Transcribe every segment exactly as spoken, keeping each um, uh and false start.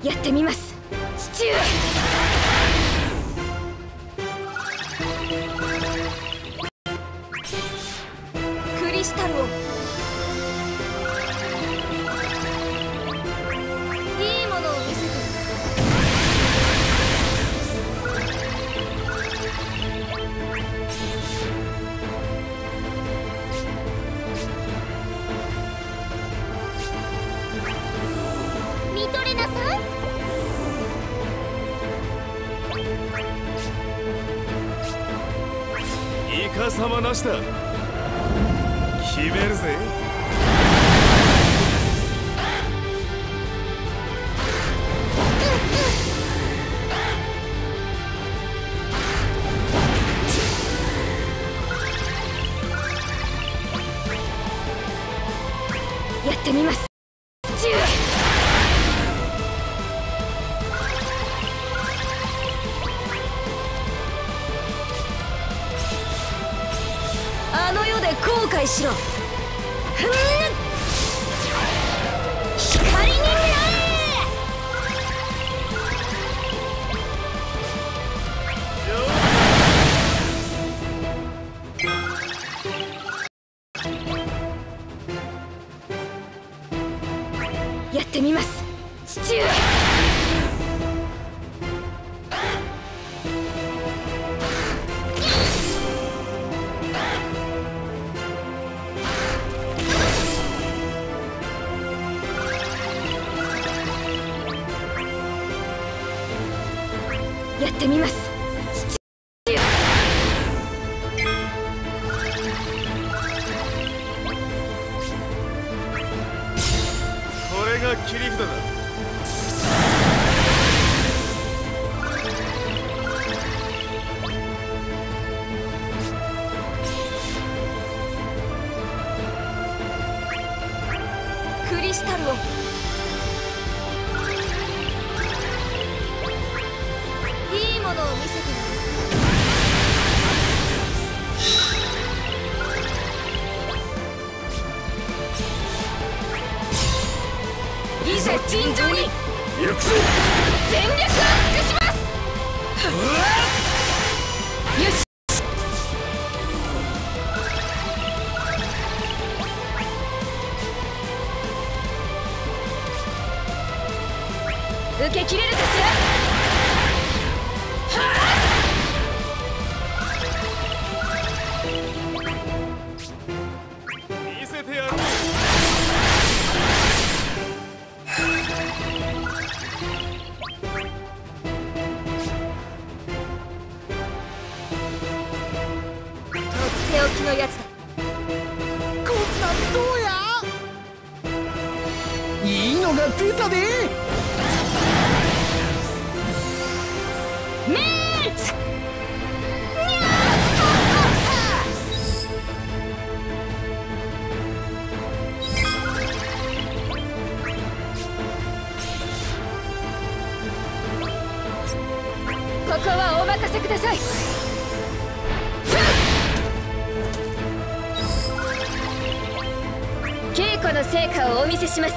やってみます、父上。クリスタルを。いいものを見せて。見とれなさい。 イカサマなしだ。決めるぜ。 やってみます、父上。あの世で後悔しろ。ふん、光になれ。やってみます、父上。やってみます、父上。 これが切り札だ。 クリスタルを。いいものを見せて。いざ尋常に行くぞ。 全力を尽くします。よし。受け切れるかしら。 見せてやる。 手置きのやつだ。 こんなんどうや。いいのが出たで。 メンツ。ここはお任せください。稽古の成果をお見せします。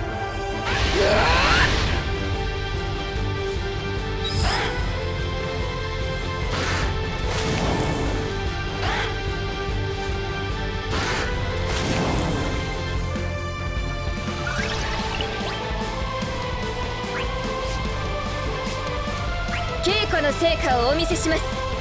稽古の成果をお見せします。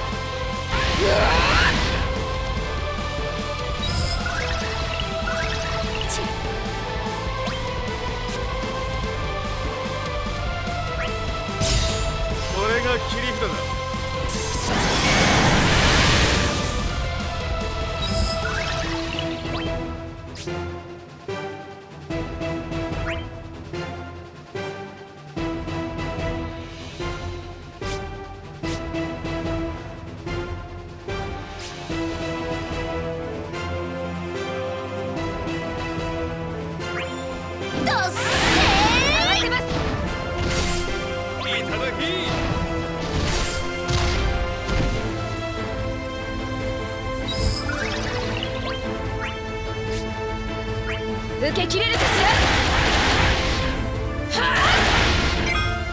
これが切り札だ。受け切れるかしら。はあ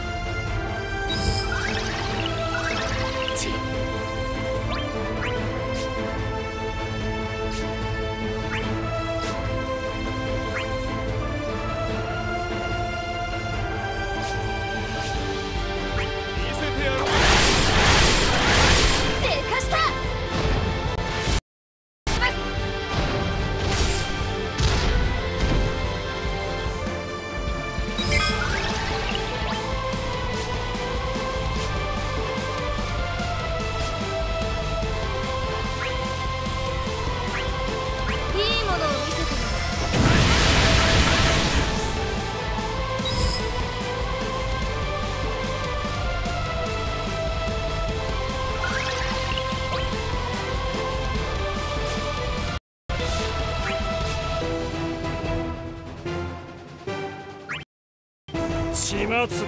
血祭り。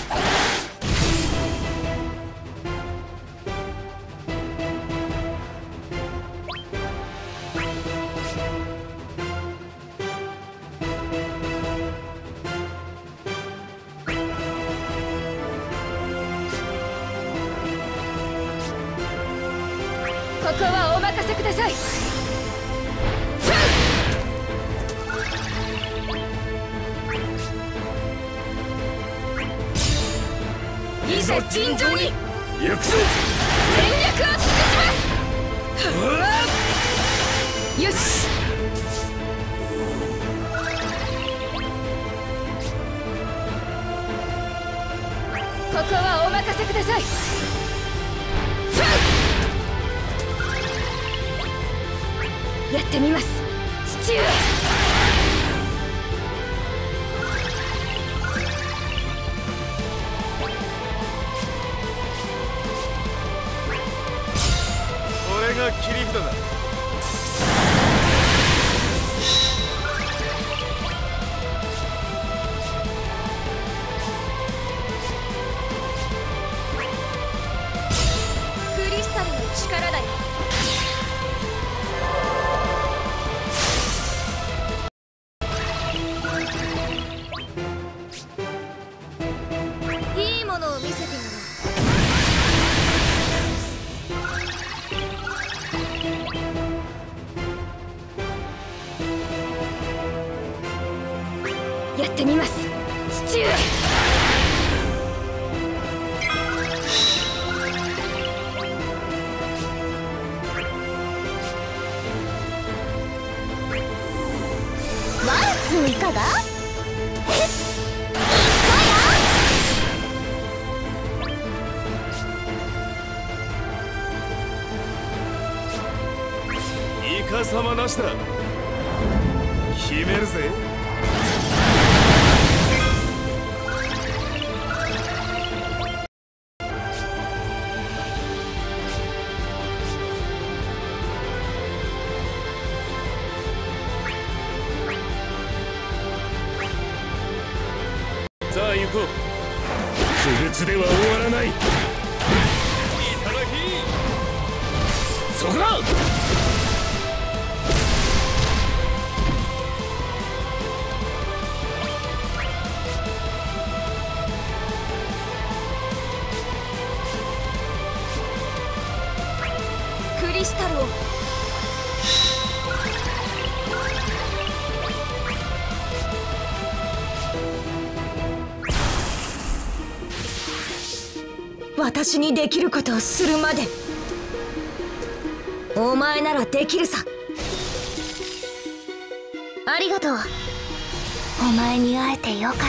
ここはお任せください。いざ尋常に行くぞ。 全力を尽くします。よし。ここはお任せください。やってみます、父上。 これが切り札だ。 クリスタルの力だよ。いいものを見せてやろう。やってみます、父上。ワルツいかが？えっ、 イカ様なしだ。決めるぜ。さあ行こう。不物では終わらない。いただき。そこだ。 クリスタルを。私にできることをするまで。お前ならできるさ。ありがとう。お前に会えてよかった。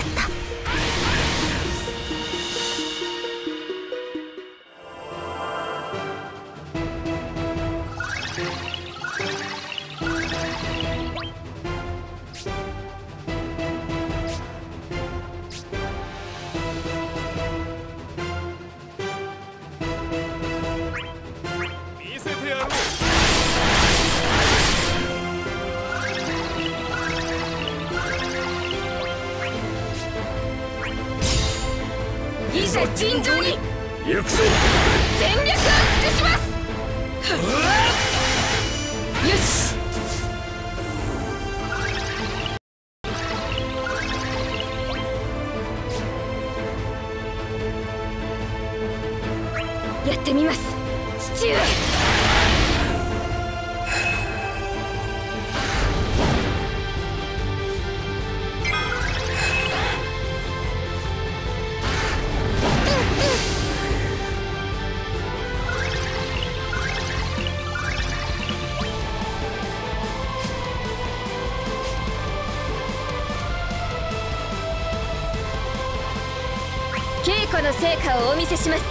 いざ尋常に行くぞ。 全力を尽くします。よし。やってみます、父上。稽古の成果をお見せします。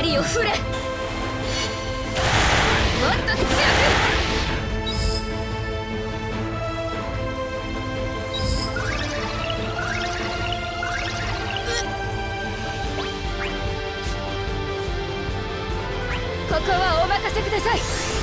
りを振れ。もっと強く。ここはお任せください。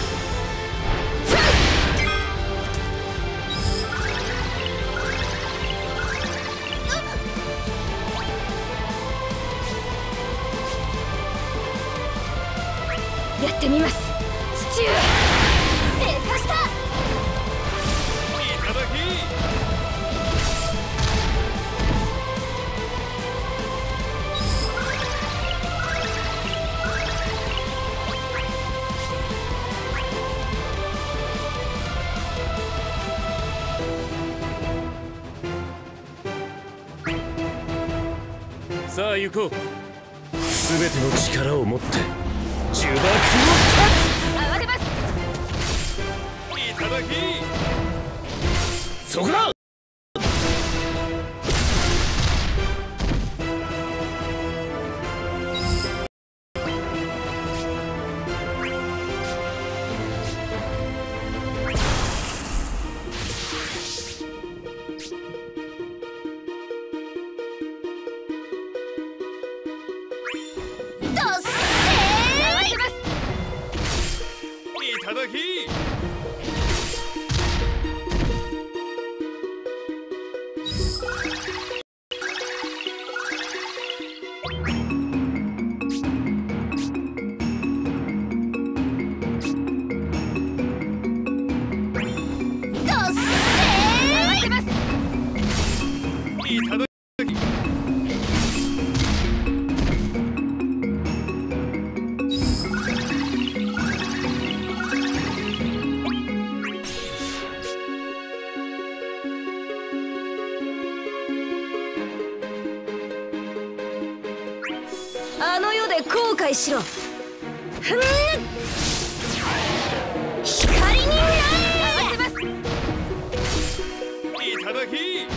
やってみます。父上でかした。 いただき。さあ行こう。全ての力を持って呪縛を断つ。 慌てます。 いただき。そこだ。いただき。いただき。 あの世で後悔しろ。ふん、光になれ。合わせます。 いただき。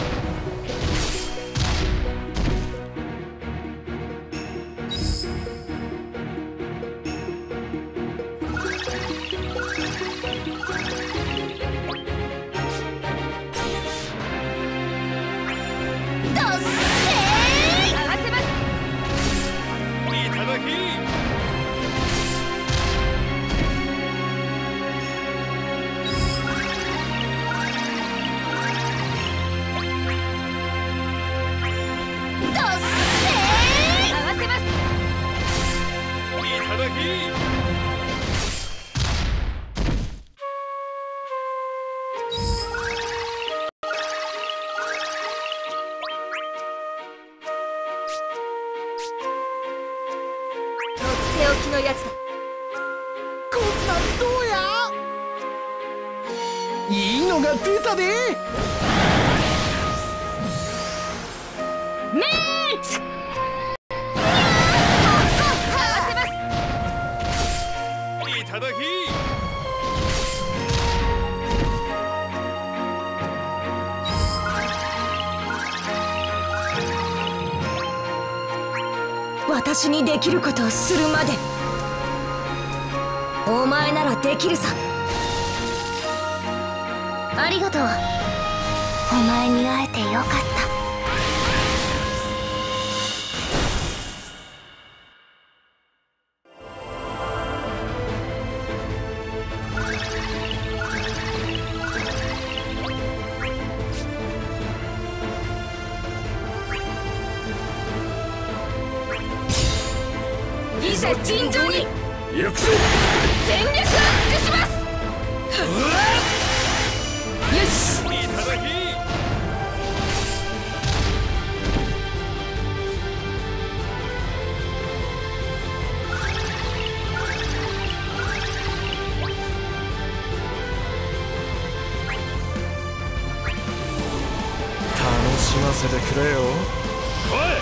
手置きのやつだ。 こんなんどうや。いいのが出たで。 メーツ。 いただき。 私にできることをするまで。お前ならできるさ。ありがとう。お前に会えてよかった。いざ尋常に行くぞ。 全力を尽くします。よし。 いただき。 楽しませてくれよ。 おい、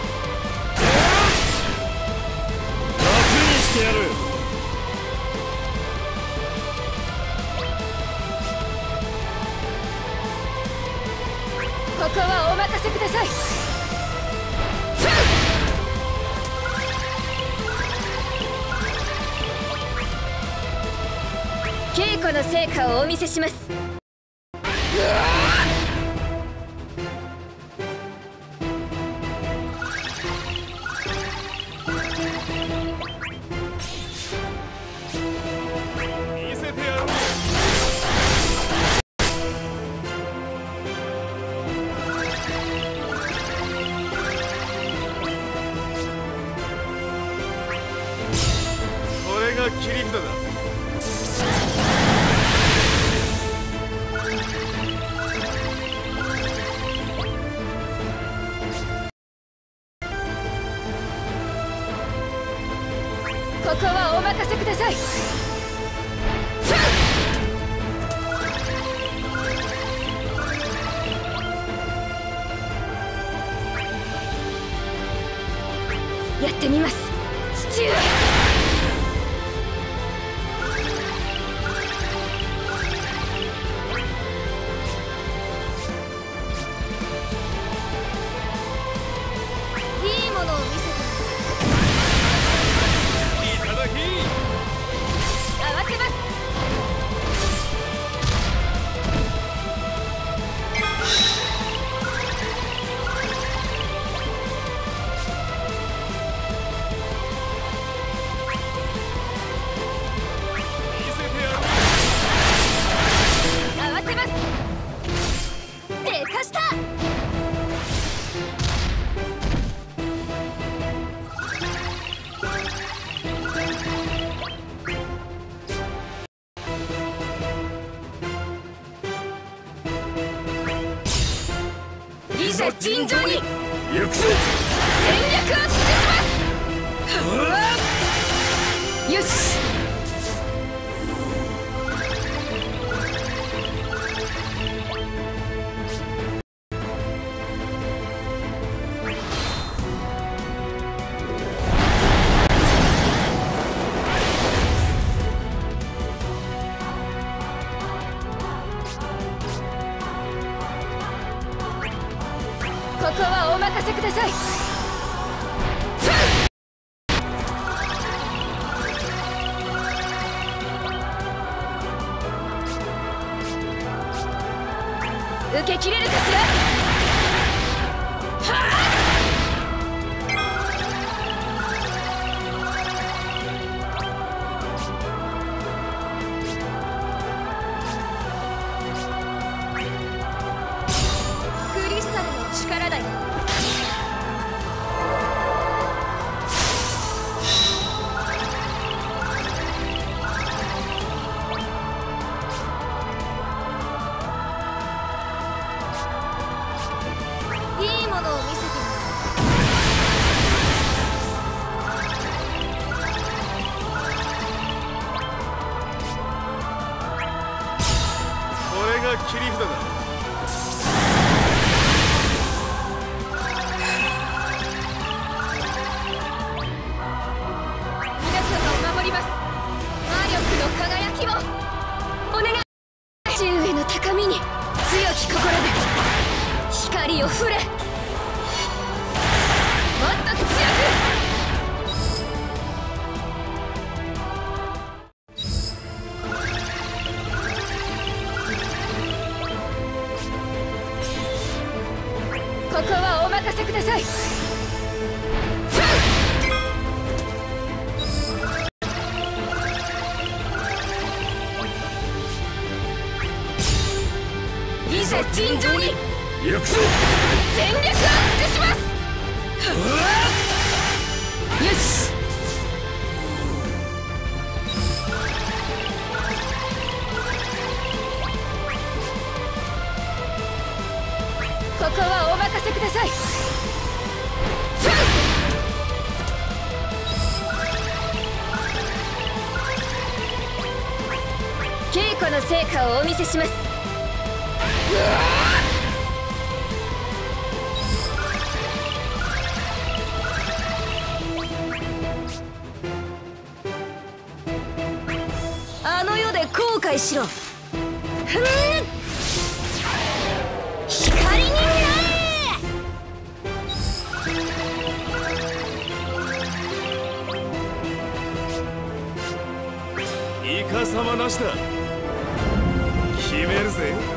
してやる。 ここはお任せください。 稽古の成果をお見せします。 見せてやる。これが切り札だ。 ここはお任せください。やってみます、父上。いいものを見せて。 いただき。 合わせます。 見せてやる。 合わせます。でかした。いざ尋常に行くぞ。 全力を尽くします。よし。ここはお任せください。受け切れるかしら。はあ。クリスタルの力だよ。いいものを見せてみる。 これが切り札だ。 皆様を守ります。魔力の輝きをお願い。父上の高みに強き心で光を触れ。もっと強く。ここはお任せください。いざ尋常に行くぞ。 全力を尽くします。よし。ここはお任せください。稽古の成果をお見せします。あの世で後悔しろ。ふん、光になイカ様なしだ。 決めるぜ。